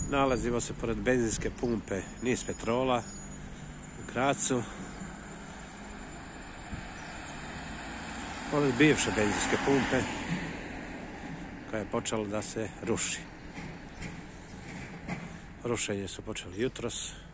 Nalazimo se pored benzinske pumpe Nis Petrola u Grazu. Pored bivše benzinske pumpe koja je počela da se ruši. Rušenje su počeli jutros.